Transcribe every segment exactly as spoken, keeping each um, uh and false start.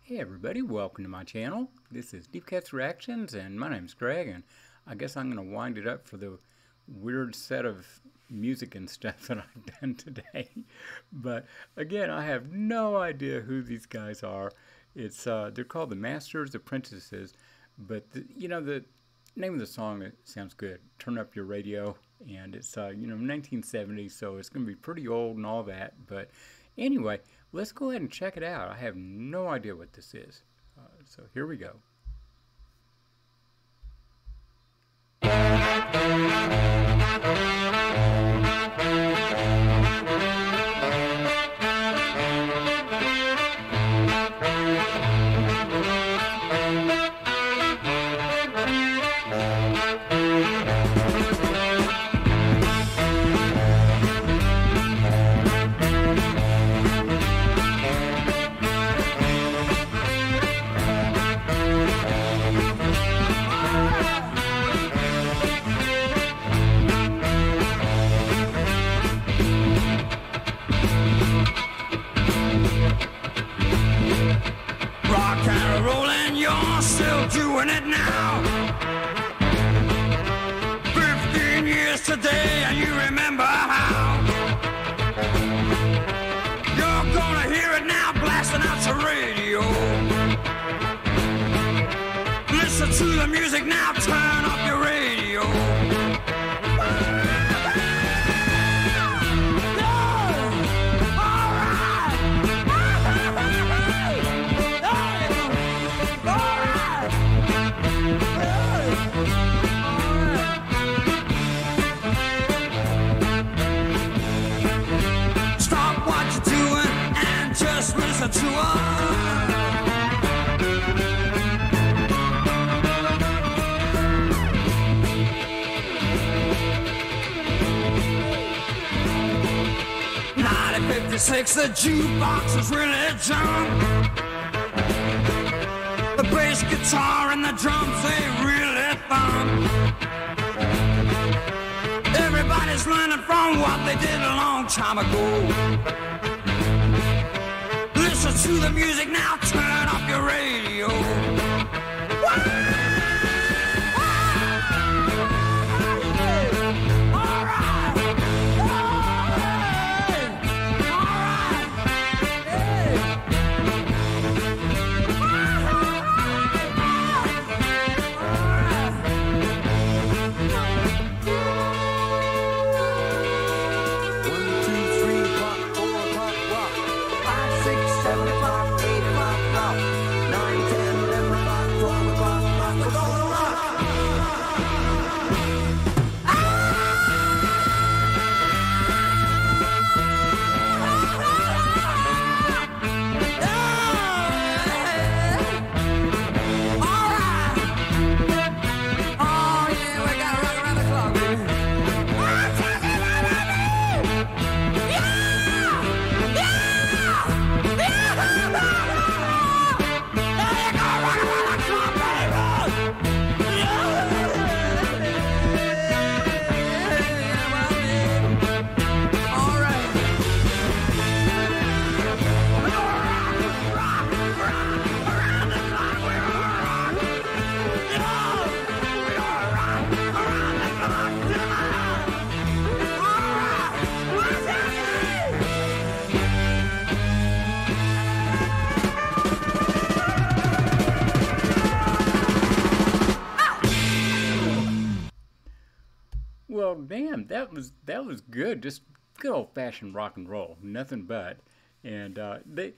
Hey everybody, welcome to my channel. This is Deep Cuts Reactions and my name's Greg, and I guess I'm going to wind it up for the weird set of music and stuff that I've done today. But again, I have no idea who these guys are. It's uh, they're called the Masters Apprentices, but the, you know, the name of the song, it sounds good. Turn Up Your Radio, and it's uh, you know, nineteen seventy, so it's going to be pretty old and all that. But anyway, let's go ahead and check it out. I have no idea what this is. Uh, so here we go. Still doing it now. Fifteen years today, and you remember how. You're gonna hear it now, blasting out the radio. Listen to the music now, turn up your radio. Listen to us. nineteen fifty-six, the jukebox is really jumped. The bass guitar and the drums, they really thump. Everybody's learning from what they did a long time ago. Listen to the music now, turn up your radio. Well, damn, that was that was good. Just good old-fashioned rock and roll, nothing but. And uh, they,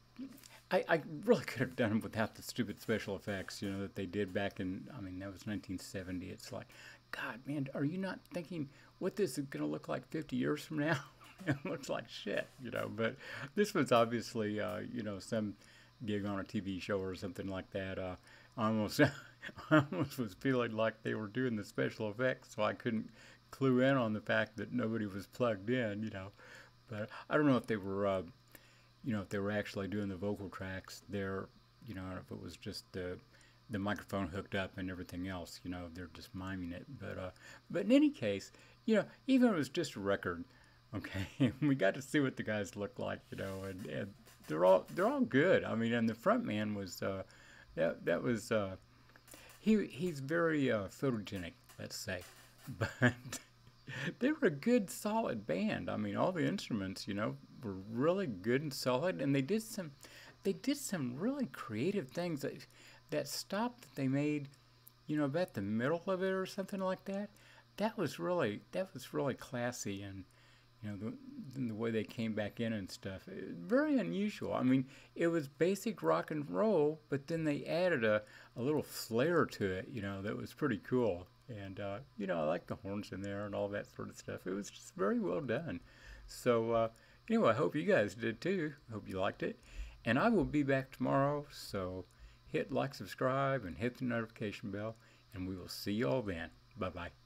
I, I really could have done them without the stupid special effects, you know, that they did back in. I mean, that was nineteen seventy. It's like, God, man, are you not thinking what this is going to look like fifty years from now? It looks like shit, you know. But this was obviously, uh, you know, some gig on a T V show or something like that. Uh, almost. I almost was feeling like they were doing the special effects, so I couldn't clue in on the fact that nobody was plugged in, you know. But I don't know if they were, uh, you know, if they were actually doing the vocal tracks there, you know, if it was just the the microphone hooked up and everything else, you know, they're just miming it. But uh, but in any case, you know, even if it was just a record, okay, we got to see what the guys look like, you know, and, and they're all they're all good. I mean, and the front man was uh, that that was uh, he he's very uh, photogenic, let's say, but they were a good solid band. I mean, all the instruments, you know, were really good and solid, and they did some they did some really creative things. That that stop that they made, you know, about the middle of it or something like that. That was really that was really classy, and you know the, the way they came back in and stuff. It was very unusual. I mean, it was basic rock and roll, but then they added a, a little flair to it. You know, that was pretty cool. And uh, you know, I like the horns in there and all that sort of stuff. It was just very well done. So uh, anyway, I hope you guys did too. I hope you liked it. And I will be back tomorrow. So hit like, subscribe, and hit the notification bell. And we will see you all then. Bye bye.